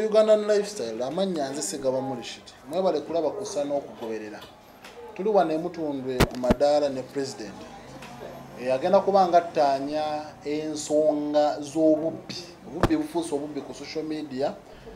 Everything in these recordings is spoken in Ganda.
Ugandan lifestyle amanya nze sigaba mulishiti mwebale kulaba kusana okugoberera tuli wane mutundwe ku madaala ne president agenda kubanga ttanya ensonga z'obubbi bufuusa obubbi ku social media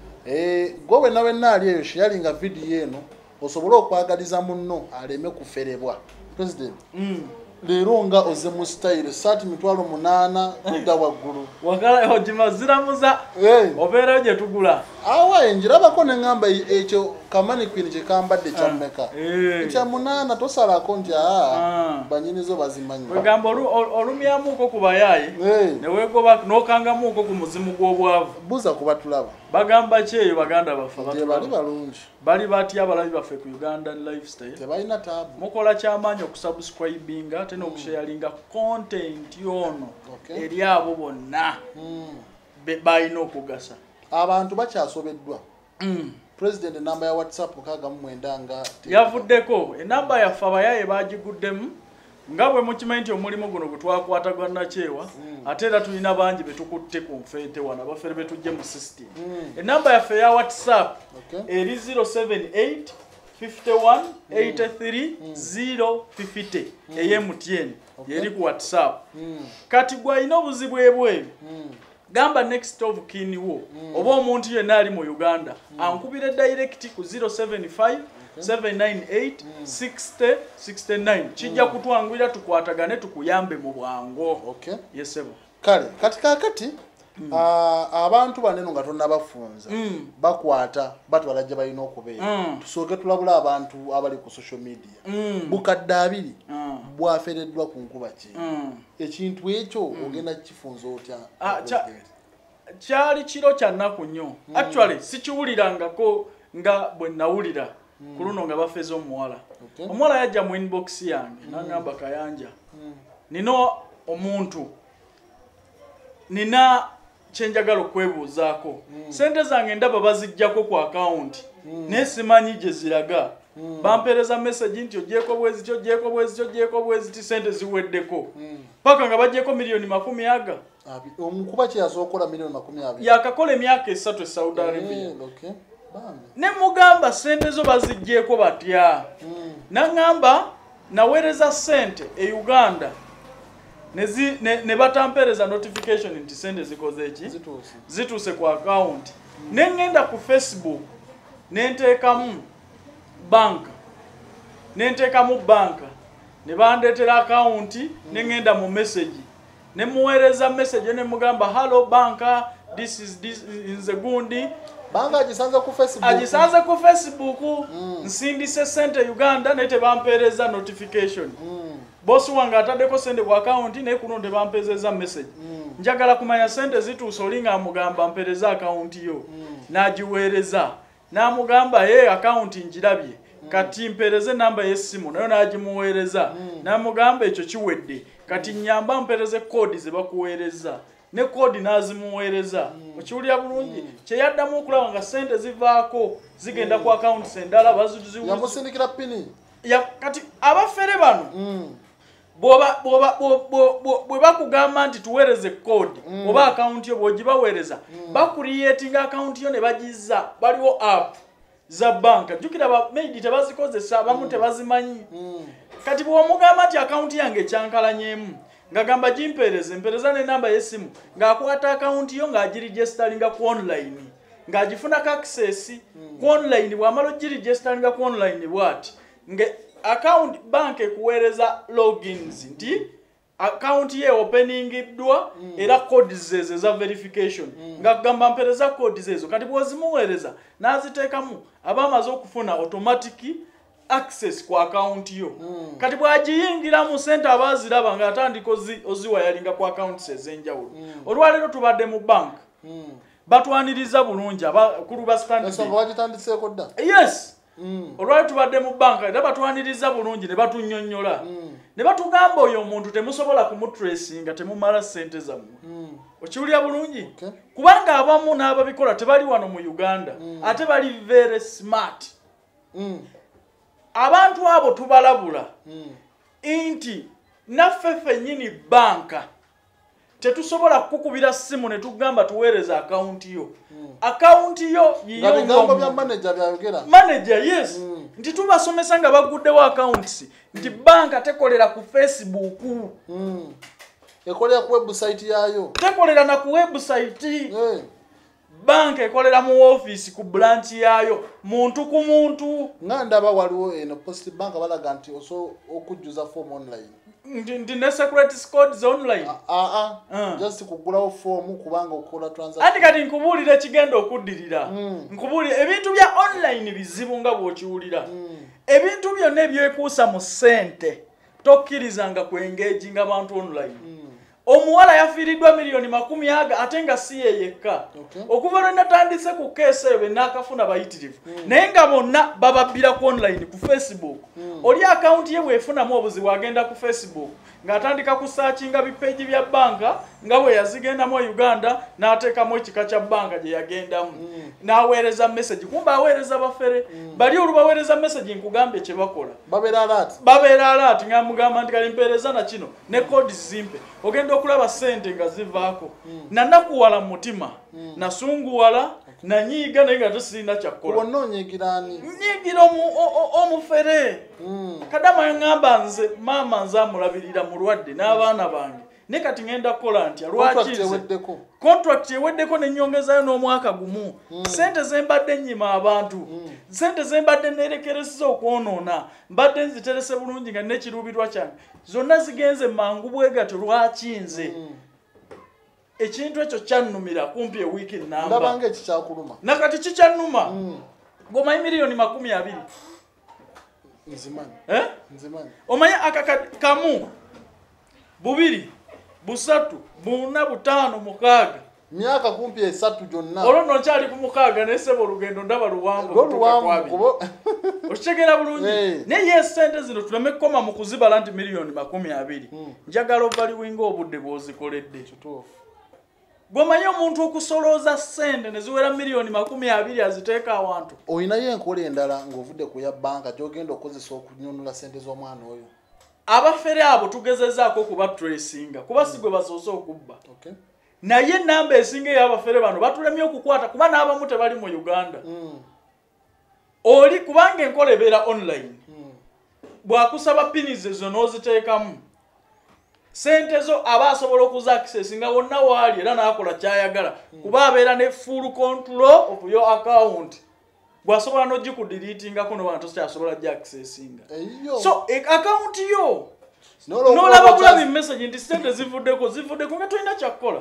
gwe nawe naali eyo sharinga video eno osobola okwagaliza munno aleme kuferebwa president leero nga oze mu style sati mitwalo 8 kudda waggulu wakala ojimaziramuza obeera gye tugula awa enjirabako ne ngamba ekyo kamani kwini kye kambadde kyammeka ekya 8 tosalako nti banyinizo bazimanyi wegamba olumyamuuko ku bayayi ne weegoba n'okangamuuko ku muzimu gw'obwavu buza kuba tulaba bagamba kyeyo baganda baffe bali balungi bali batya abalabi baffe ku Ugandan lifestyle tebalina taabu mukola kyamaanyi okusubscribinga ate n'okusharinga content yono eri abo bonna balina okugasa abantu bakyasobeddwa president namba ya WhatsApp kaga mwenda nga yavuddeko enamba yaffe abayaye bagiguddemu nga bwe mukimanyi nti omulimu guno gwe twakwatagana kyewa ate era tulina bangi betukutte ku nfeete wana bafere betujje mu system enamba yaffe ya WhatsApp eri 078 51 83 050 ey'MTN yeri ku WhatsApp kati gwalina obuzibu ebweru gamba next of kin wo oba omuntu yenna ali mu Uganda ankubire direct ku 075 798 60 69 kijja kutwangwira tukwatagane tukuyambe mu bwango yesebo kale kati abantu baneno nga tonna bafunza bakwata batwalajja balina okubeera tusooke tulabula abantu abali ku social media bukadde abiri bwafereddwa ku nkuba ki ekintu ekyo ogenda kifunza otya kyali kiro kya nnaku nnyo actually sikiwulirangako nga bwe nawulira ku luno nga bafeze omuwala omuwala yajja mu inbox yange nangamba Kayanja nino omuntu nina kyenjagala okwebuuzaako sente zange ndaba baziggyako ku account naye simanyi gye ziraga bampereza message nti ogyeko bweziti sente ziweddeko paka nga bagyeko miliyoni 10 omukuba kyeyasookola miliyoni 20 yakakola emyaka 3 Saudi Arabia ne mugamba sente zo baziggyeko batya nangamba naweereza sente e Uganda ne batampereza notification nti sente zikoze eki zituuse ku account nengenda ku Facebook nenteekamu banka ne bandetera account nengenda mu message ne muweereza message ne mugamba hello banka this is the gundi banga agisanze ku Facebook nsindise sente Uganda ne tebampereza notification boss wange ataddeko sente ku account ne kuno tebampezeza message njagala kumanya sente zituuse olinga amugamba mpereza account yo nagiweereza namugamba account njirabye kati mpereze namba y'essimu nayo nagimuweereza namugamba ekyo kiwedde kati nyamba mpereze code ze bakuweereza ne code nazimuweereza okiwulira bulungi kyeyaddamu okulaba nga sente zivaako zigenda ku account endala baziziwe yamusindikira pini kati abafere bano bwe bakugamba nti tuweereze code oba account yo bw'ogibaweereza bakuliyetinga account yo ne bagiza baliwo app za banka jukira ba maid tebazikozesa abamu tebazimanyi kati bw'omugamba nti account yange ekyankalanyemu ngagamba mpereza ne namba y'essimu ng'akwata account yo ng'agiregisteringa ku online ng'agifuna access ku online bw'amala ogiregisteringa ku online bw'ati account bank ekuweereza logins nti account ye openingiddwa era codes ezo za verification ngagamba mpereza codes ezo kati bw'ozimuweereza n'aziteekamu aba amaze okufuna automatic access ku account yo kati bw'agiyingira mu sente abaziraba ng'atandika oziwayalinga ku accounts ez'enjawulo olwaleero tubadde mu bank batwaniriza bulungi abakulu ba standard yes olwaleero tubadde mu bank era batwaniriza bulungi ne batunnyonnyola ne batugamba oyo omuntu temusobola kumutracinga temumala sente zammwe okiwulira bulungi kubanga abamu n'ababikola tebali wano mu Uganda ate bali very smart abantu abo tubalabula nti naffe ffennyini banka tetusobola kukubira simu ne tugamba tuweereza account yo. Account yo yiyo bigambo bya manager byayogera. Manager, yes. Nti tubasomesa nga baguddewo accounts. Nti banka tekolera ku Facebook. Ekolera ku website yayo. Tekolera na ku website. Banka ekolera mu office ku branch yayo muntu ku muntu. Ngandaba waliwo eno Post Bank balaga nti oso okujjuza form online. Ndi ne security codes online. Just kugulawo form kubanga okola transaction. Ati kati nkubulira ekigendo okuddirira. Nkubulira ebintu bya online bizibu nga bw'okiwulira. Ebintu byonna ebyekuusa mu ssente tokkirizanga ku engaging abantu online. Omuwala yafiiriddwa miliyoni 10 ate nga si ye yekka. Okuva lwe natandise ku keesa eyo bennaakafuna bayitirivu. Naye nga bonna bababbira ku online ku Facebook. Oli akawunti ye bwefunamu obuzibu agenda ku Facebook ng'atandika kusaachinga bipeegi bya banka nga bwe yazigendamu Uganda n'ateekamu ekika kya banka gye yagendamu. N'aweereza message. Kumba aweereza bafere. Bali olubaweereza message nkugambye kye bakola. Babeera alert nga mugamba nti kali mpeereza na kino ne code zimpe. Ogenda okulaba ssente nga zivaako. Nanakuwala mutima. Nasunguwala. Nanyiga naye nga tosirina kyakkola. Wonna onyigirani. Nyigira omufere. Kadama ngamba nze maama nze amulabirira mulwadde n'abaana bange. Ne kati ngenda kukola ntya lwaki contract eweddeko n'ennyongezayo n'omwaka gumu. Sente zembadde nnyima abantu. Sente zembadde neerekeresiza okwonoona. Mbadde nziterese bulungi nga n'ekiruubirwa kyange. Zonna zigenze mangu bwegatyo lwaki nze. Ekintu ekyo kyannumira kumpi ewiiki nnamba. Ndabanga ekikyakuluma. Nakati kikyannuma. Gomanyi miliyoni 20. Nzimani. Nzimani. Omanyi kamu, bubiri, busatu, buna, butaano, mukaaga. Myaka kumpi 3 gyonna. Olwo nokyali ku mukaaga n'essebo olugendo ndaba luwanvu. Okitegeera bulungi. Naye ssente zino tuleme kkoma mu kuzibala nti miliyoni 20. Njagala ovaliwinga obudde bw'ozikoledde. Gomanyi omuntu okusolooza ssente ne ziwera miliyoni 20 aziteeka awantu. Oyinayo enkola endala ng'ovudde ku ya banka gy'ogenda okozesa okunyonnyola ssente z'omwana oyo. Abafere abo tugezezaako kuba tracinga kuba si gwe basoose okubba. Naye ennamba esinga ey'abafere bano batulemye okukwata kuba n'abamu tebali mu Uganda. Oli kubanga enkola ebeera online. Bw'akusaba pinize zo n'oziteekamu. Sente zo aba asobola okuza access nga wonna waali era n'akola kyayagala. Kuba abeera ne full control of your account. Bw'asobola n'ogikudeletinga kuno bantu sikyasobola gya accessinga. So account yo n'olaba bulabi message nti sente zivuddeko nga tolina kyakkola.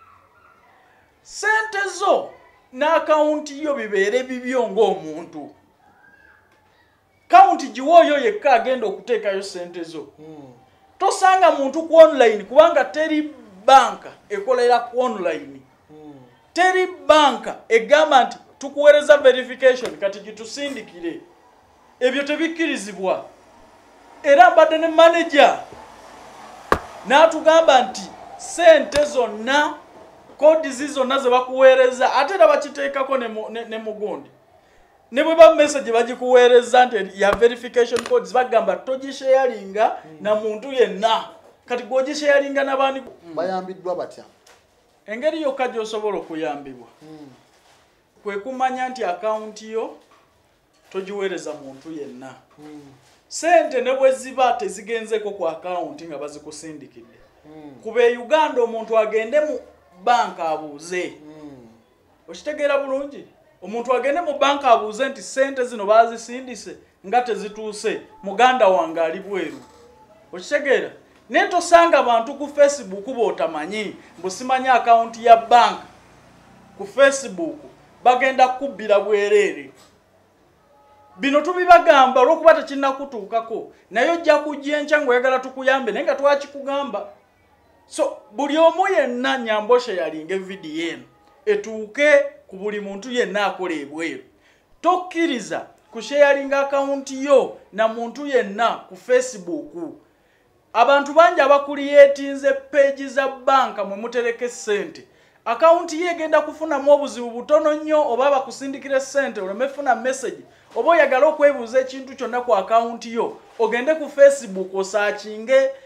Sente zo n'account yo bibeere bibyo ng'omuntu. Account giwoyo yekka agenda okuteekayo sente zo. Tosanga muntu ku online kubanga teri banka ekolera ku online. Teri banka egamba nti tukuweereza verification kati gitusindikire. Ebyo tebikkirizibwa. Era mbadde ne manager n'atugamba nti sente zonna kodi zizonna ze bakuweereza ate era bakiteekako ne mugundi. Ne bwe ba message bagikuweereza nti ya verification codes bagamba togisharinga na muntu yenna. Kati gwogisharinga n'abandi bayambiddwa batya. Engeri yokka gy'osobola okuyambibwa. Kwe kumanya nti account yo togiweereza muntu yenna. Sente ne bwe ziba tezigenzeko ku account nga bazikusindikidde. Kube Uganda omuntu agende mu banka abuuze. Okitegeera bulungi? Omuntu agende mu banka abuuze nti sente zino bazisindise nga tezituuse muganda wange ali bweru. Okitegeera? Ne tosanga abantu ku Facebook bootamanyi mbusimanya account ya bank ku Facebook bagenda kubbira bwereere. Bino tubibagamba olw'okuba tekinnakutuukako naye ojja kujja enkya ng'oyagala tukuyambe naye nga twakikugamba. So buli omu yenna Nyamboshe yalinga vidiyo eno etuuke ku buli muntu yenna akola ebweru. Tokkiriza kusharinga account yo na muntu yenna ku Facebook. Abantu bangi abakuliyetinze page za banka mwe mutereke sente. Account ye egenda kufunamu obuzibu butono nnyo oba bakusindikire sente olemefuna message. Oba oyagala okwebuuza ekintu kyonna ku account yo ogende ku Facebook osaakinge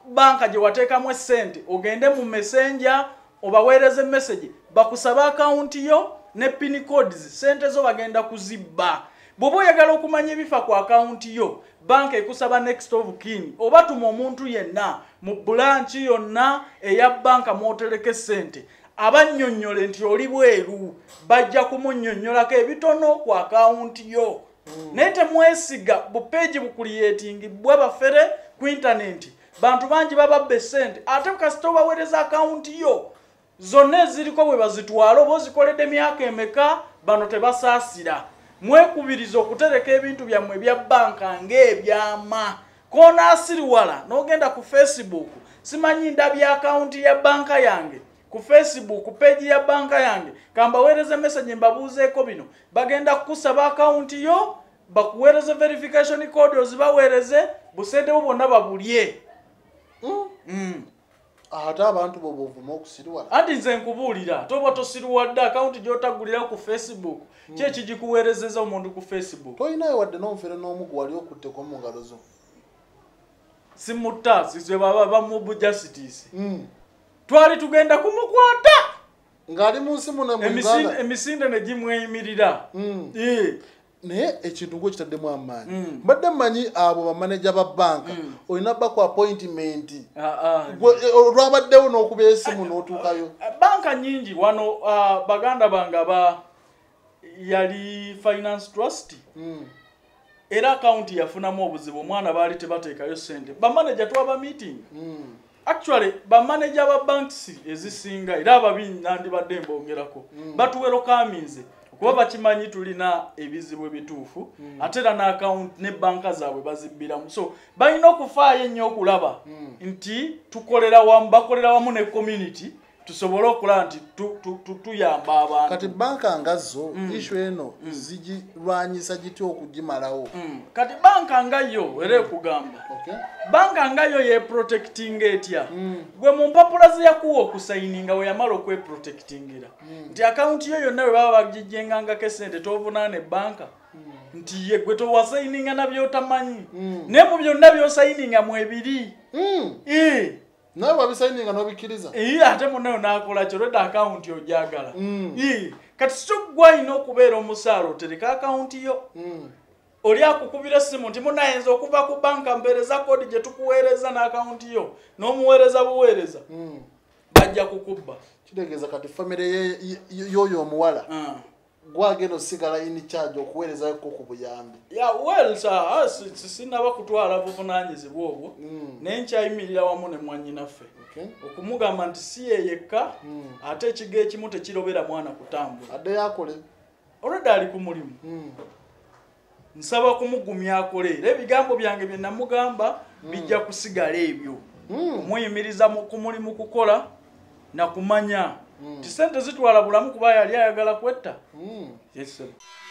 banka gye wateekamu essente ogende mu messenger obaweereze message bakusaba akawunti yo ne pin codes sente zo bagenda kuzibba. Bw'oba oyagala okumanya ebifa ku akawunti yo banka ekusaba next of kin oba tuma omuntu yenna mu branch yonna eya banka mwotereke sente abannyonnyole nti oli bweru bajja kumunnyonnyolako ebitono ku akawunti yo. Naye temwesiga bupeegi bukuliyetingibwa bafere ku intaneti bantu bangi bababba sente ate kasita obaweereza akawunti yo zonna eziriko bwe bazitwala oba ozikoledde emyaka emeka bano tebasaasira. Mwekubiriza okutereka ebintu byammwe ebya banka ng'ebyama konaasiriwala n'ogenda ku Facebook simanyi ndabya akawunti ya banka yange ku Facebook page ya banka yange kambaweereze message mbabuuzeeko bino bagenda kukusaba akawunti yo bakuweereze verification code ozibaweereze busente bwonna babulye. Ate abantu bo bovuma okusiriwala anti nze nkubuulira toba tosiriwadde akawunti gy'otagulira ku Facebook kyeki gikuweerezeza omuntu ku Facebook toyinayo wadde n'omufere n'omu gwali okutteko mu ngalo zo simutasi ze baba bamubu justice twali tugenda kumukwata ng'ali mu nsi muno mu Uganda emisinde ne gimweyimirira naye ekintu ngo kitaddemu amaanyi mbadde mmanyi abo bamaneja ba banka olina baku appointment olwabaddewo n'okuba esimu n'otuukayo banka nyingi wano baganda bange yali finance trust era akaunti yafunamu obuzibu omwana baali tebateekayo sente bamaneja twaba meeting actually bamaneja ba banks ezisinga era ababi nandibadde mbongerako batuwero kaminze kuba bakimanyi tulina ebizibu ebituufu ate era n'account ne banka zaabwe bazibbiramu so balina okufaayo ennyo okulaba nti tukolera wamu bakolera wamu ne community tusobole okulaba nti tuyamba abantu. Kati banka nga zo issue eno zigirwanyisa gitya okugimalawo? Kati banka nga yo era ekugamba banka nga yo yeprotecting etya gwe mu mpapula ziyakuwa okusayininga we yamala okweprotectingira nti akawunti yo yonna we baba bagijjengangako esente tovunaane banka nti ye gwe towasayininga nabyotamanyi naye mu byonna byosayininga mu ebiri nawe wabisayininga n'obikkiriza ate munayo n'akola kyo lwedda akawunti ojagala kati so gwalina okubeera omusaala otereka akawunti yo oli akukubira essimu nti munayinza okuva ku banka mpeereza kodi gye tukuweereza n'akawunti yo n'omuweereza buweereza bajja kukubba kitegeeza kati famire yoyo omuwala gwagenda osigala in charge okuweerezako ku buyambi sinaba kutwala buvunaanyizibwa obwo naye nkyayimirira wamu ne mwannyinaffe okumugamba nti si ye yekka ate ekigo ekimu tekirobera mwana kutambula addeyo akole olwedda ali ku mulimu nsaba kumugumya akole era ebigambo byange bye namugamba bijja kusigala ebyo omuyimiriza ku mulimu kukola na kumanya ti sente zitwala bulamu kuba yali ayagala kwetta. Yes sir.